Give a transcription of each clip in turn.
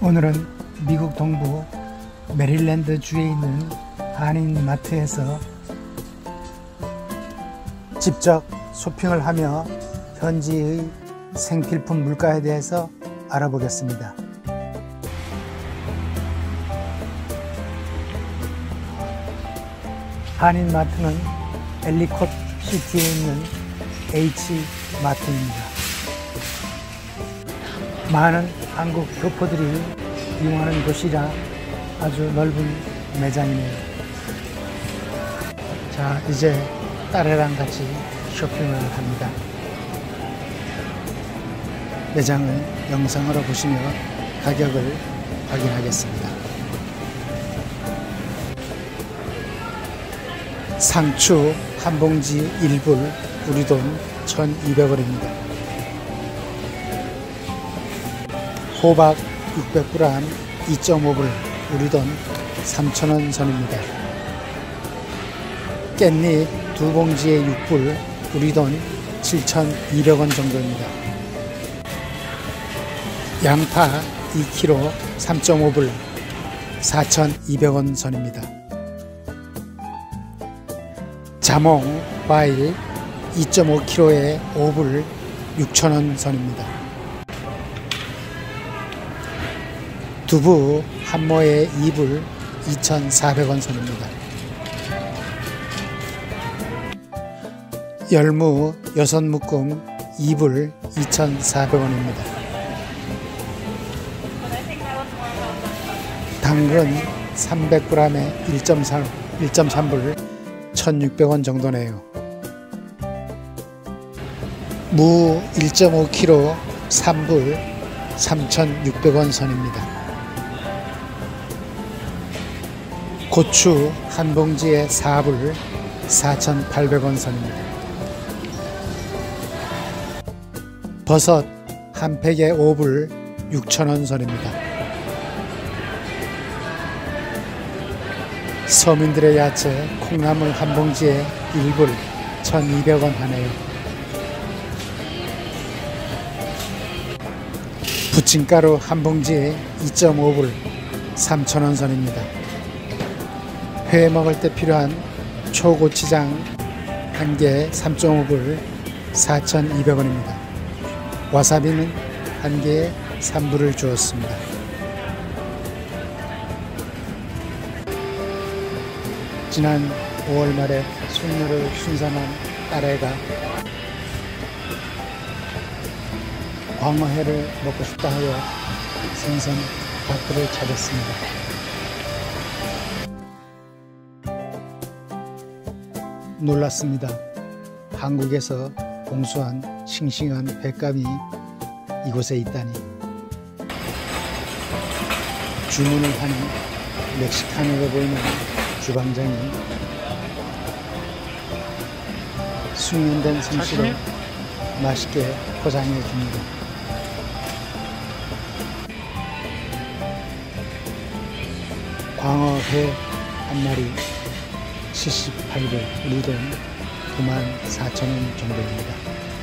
오늘은 미국 동부 메릴랜드 주에 있는 한인 마트에서 직접 쇼핑을 하며 현지의 생필품 물가에 대해서 알아보겠습니다. 한인 마트는 엘리콧 시티에 있는 H마트입니다. 많은 한국 교포들이 이용하는 곳이라 아주 넓은 매장이네요. 자, 이제 딸애랑 같이 쇼핑을 합니다. 매장을 영상으로 보시며 가격을 확인하겠습니다. 상추 한 봉지 1불, 우리 돈 1,200원입니다. 호박 600g 2.5불, 우리 돈 3,000원 선입니다. 깻잎 2봉지에 6불, 우리 돈 7,200원 정도입니다. 양파 2kg 3.5불, 4,200원 선입니다. 자몽 과일 2.5kg에 5불, 6,000원 선입니다. 두부 한 모에 2불, 2,400원 선입니다. 열무 6묶음 2불, 2,400원입니다. 당근 300g에 1.3불, 1,600원 정도네요. 무 1.5kg 3불, 3,600원 선입니다. 고추 한 봉지에 4불, 4,800원 선입니다. 버섯 한 팩에 5불, 6,000원 선입니다. 서민들의 야채 콩나물 한 봉지에 1불, 1,200원 하네요. 부침가루 한 봉지에 2.5불, 3,000원 선입니다. 회 먹을 때 필요한 초고추장 한 개 3.5불, 4,200원입니다. 와사비는 한 개에 3불을 주었습니다. 지난 5월 말에 손녀를 순산한 딸애가 광어회를 먹고 싶다 하여 생선 마트를 찾았습니다. 놀랐습니다. 한국에서 공수한 싱싱한 횟감이 이곳에 있다니. 주문을 하니 멕시칸으로 보이는 주방장이 숙련된 솜씨로 맛있게 포장해 줍니다. 광어회 한 마리 78불, 우리 돈 94,000원 정도입니다.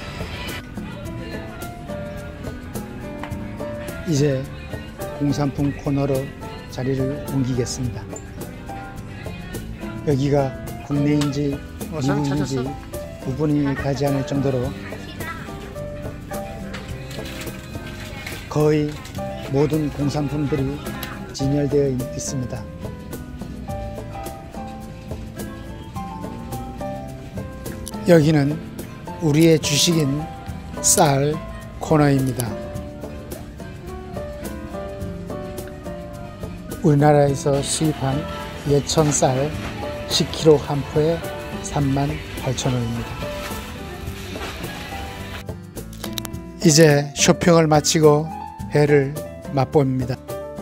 이제 공산품 코너로 자리를 옮기겠습니다. 여기가 국내인지 미국인지 구분이 가지 않을 정도로 거의 모든 공산품들이 진열되어 있습니다. 여기는 우리의 주식인 쌀 코너입니다. 우리나라에서 수입한 예천쌀 10kg 한 포에 38,000원입니다. 이제 쇼핑을 마치고 회를 맛봅니다.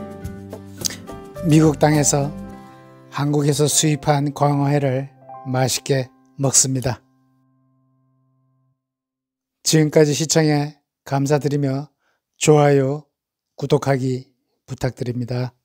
미국 땅에서 한국에서 수입한 광어회를 맛있게 먹습니다. 지금까지 시청해 감사드리며 좋아요, 구독하기 부탁드립니다.